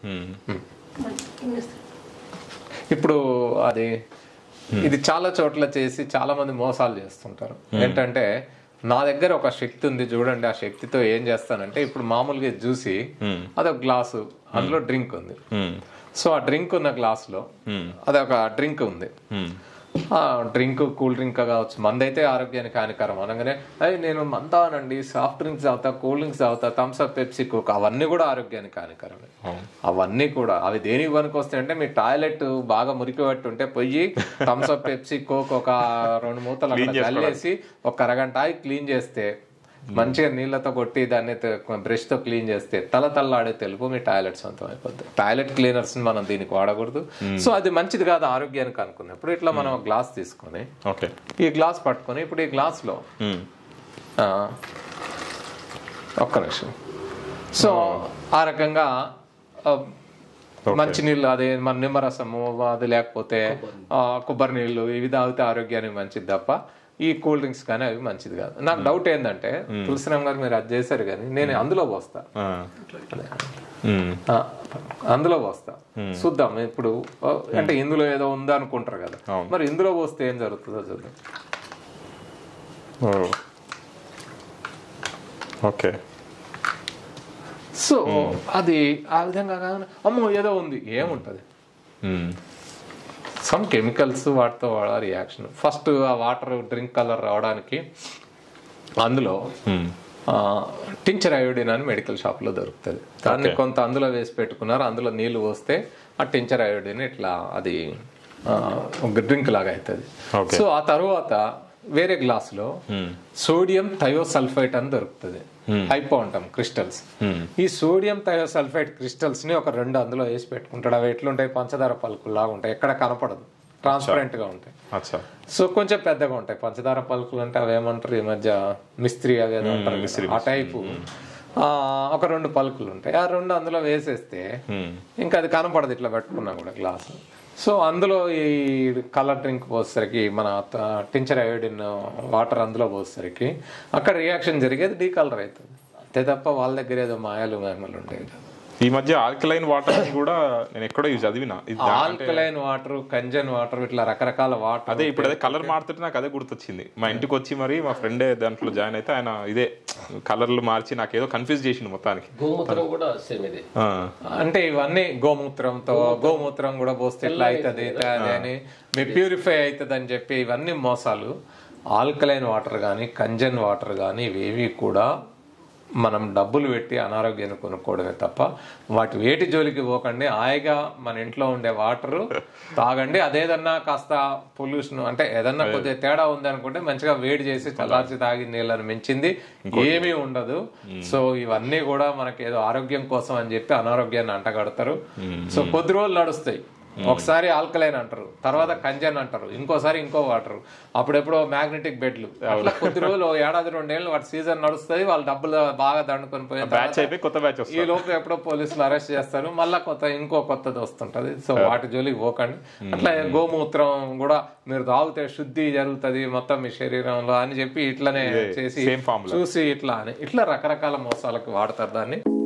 ఇప్పుడు అది ఇది చాలా చోట్ల చేసి చాలా మంది మోసాలు చేస్తుంటారు. ఏంటంటే నా దగ్గర ఒక శక్తి ఉంది చూడండి, ఆ శక్తితో ఏం చేస్తానంటే ఇప్పుడు మామూలుగా చూసి అదొక గ్లాసు, అందులో డ్రింక్ ఉంది. సో ఆ డ్రింక్ ఉన్న గ్లాసులో అదొక డ్రింక్ ఉంది. ఆ డ్రింక్ కూల్ డ్రింక్ కావచ్చు, మందైతే ఆరోగ్యానికి హానికరం అనగానే అయ్యి నేను మందానండి, సాఫ్ట్ డ్రింక్స్ తాగుతా, కూల్ డ్రింక్స్ తాగుతా, థమ్స్ అప్, పెప్సీ, కోక్, అవన్నీ కూడా ఆరోగ్యానికి హానికరమే. అవన్నీ కూడా అవి దేనికి పనికి వస్తాయంటే మీ టాయిలెట్ బాగా మురికి పట్టి ఉంటే పోయి థమ్స్ అప్, పెప్సీ, కోక్ ఒక 2 మూతలు చల్లేసి ఒక అరగంట క్లీన్ చేస్తే, మంచిగా నీళ్ళతో కొట్టి దాన్ని బ్రష్ తో క్లీన్ చేస్తే తలతల్లాడే తెలుపు మీ టాయిలెట్ సొంతం అయిపోద్ది. టాయిలెట్ క్లీనర్స్ మనం దీనికి వాడకూడదు. సో అది మంచిది కాదు ఆరోగ్యానికి అనుకున్నప్పుడు ఇట్లా మనం గ్లాస్ తీసుకొని ఈ గ్లాస్ పట్టుకొని ఇప్పుడు ఈ గ్లాస్ లో ఒక్క నిమిషం, సో ఆ రకంగా మంచి నీళ్ళు, అదే మన నిమ్మరసము అది లేకపోతే కొబ్బరి నీళ్ళు ఇవి తాగితే ఆరోగ్యానికి మంచిది తప్ప ఈ కూల్ డ్రింక్స్ కానీ అవి మంచిది కాదు. నాకు డౌట్ ఏంటంటే తులసిరామ్ గారు మీరు అది చేశారు కానీ నేను అందులో పోస్తా, అందులో పోస్తా చూద్దాం. ఇప్పుడు అంటే ఇందులో ఏదో ఉందా అనుకుంటారు కదా, మరి ఇందులో పోస్తే ఏం జరుగుతుందో చూద్దాం. ఓకే, సో అది ఆ విధంగా కాదు, అమ్మో ఏదో ఉంది, ఏముంటది, సమ్ కెమికల్స్ వాటితో రియాక్షన్. ఫస్ట్ ఆ వాటర్ డ్రింక్ కలర్ రావడానికి అందులో టించర్ అయోడిన్ అని మెడికల్ షాప్ లో దొరుకుతుంది. దాన్ని కొంత అందులో వేసి పెట్టుకున్నారు, అందులో నీళ్లు పోస్తే ఆ టించర్ అయోడిన్ ఇట్లా అది ఒక డ్రింక్ లాగా అవుతుంది. సో ఆ తర్వాత వేరే గ్లాస్ లో సోడియం థయోసల్ఫైట్ అని దొరుకుతుంది, హైపో అంటాం క్రిస్టల్స్. ఈ సోడియం థయోసల్ఫైట్ క్రిస్టల్స్ ని ఒక 2 అందులో వేసి పెట్టుకుంటాడు. అవి ఎట్లుంటాయి, పంచదార పలుకులు లాగా ఉంటాయి, ఎక్కడ కనపడదు, ట్రాన్స్పరెంట్ గా ఉంటాయి. సో కొంచెం పెద్దగా ఉంటాయి. పంచదార పలుకులు అంటే అవి ఏమంటారు ఈ మధ్య మిస్త్రీ అవి ఏదో అంటారు, ఆ టైపు ఒక 2 పలుకులు ఉంటాయి. ఆ 2 అందులో వేసేస్తే ఇంకా అది కనపడదు ఇట్లా పెట్టుకున్నా కూడా గ్లాసు. సో అందులో ఈ కలర్ డ్రింక్ పోసేసరికి మన టించర్ అయోడిన్ వాటర్ అందులో పోసేసరికి అక్కడ రియాక్షన్ జరిగేది డీకలర్ అవుతుంది. అంతే తప్ప వాళ్ళ దగ్గర ఏదో మాయలు మేమలు ఉంటాయి. ఈ మధ్య ఆల్కలైన్ వాటర్ కూడా నేను ఎక్కడో చదివినా, ఆల్కలైన్ వాటర్, కంజన్ వాటర్, ఇట్లా రకరకాల వాటర్. అదే ఇప్పుడు అదే కలర్ మారుతుంటే నాకు అదే గుర్తొచ్చింది. మా ఇంటికి వచ్చి మరి మా ఫ్రెండే దాంట్లో జాయిన్ అయితే ఆయన ఇదే కలర్లు మార్చి నాకు ఏదో కన్ఫ్యూజ్ చేసిండు మొత్తానికి. గోమూత్రం కూడా సేమ్ ఇదే, అంటే ఇవన్నీ గోమూత్రం కూడా పోస్తే ఎట్లా అవుతుంది అని మీ ప్యూరిఫై అవుతుంది అని చెప్పి ఇవన్నీ మోసాలు. ఆల్కలైన్ వాటర్ కానీ కంజన్ వాటర్ కానీ ఇవేవి కూడా మనం డబ్బులు పెట్టి అనారోగ్యాన్ని కొనుక్కోవడమే తప్ప వాటి వేటి జోలికి పోకండి. హాయిగా మన ఇంట్లో ఉండే వాటర్ తాగండి. అదేదన్నా కాస్త పొల్యూషన్ అంటే ఏదన్నా కొద్దిగా తేడా ఉంది అనుకుంటే మంచిగా వేడి చేసి చల్లార్చి తాగి నీళ్ళని మించింది ఏమీ ఉండదు. సో ఇవన్నీ కూడా మనకి ఏదో ఆరోగ్యం కోసం అని చెప్పి అనారోగ్యాన్ని అంటగడతారు. సో కొద్ది రోజులు నడుస్తాయి. ఒకసారి ఆల్కలైన్ అంటారు, తర్వాత కంజన్ అంటారు, ఇంకోసారి ఇంకో వాటర్, అప్పుడెప్పుడో మ్యాగ్నెటిక్ బెడ్లు, అట్లా కొద్ది రోజులు 1-2 ఏళ్ళు వాటి సీజన్ నడుస్తుంది. వాళ్ళు డబ్బులు బాగా దండుకొని పోయి ఈ లోపు ఎప్పుడో పోలీసులు అరెస్ట్ చేస్తారు, మళ్ళీ ఇంకో కొత్తది వస్తుంటది. సో వాటి జోలికి పోకండి. అట్లా గోమూత్రం కూడా మీరు తాగితే శుద్ధి జరుగుతుంది మొత్తం మీ శరీరంలో అని చెప్పి ఇట్లనే చేసి చూసి ఇట్లా రకరకాల మోసాలకు వాడతారు దాన్ని.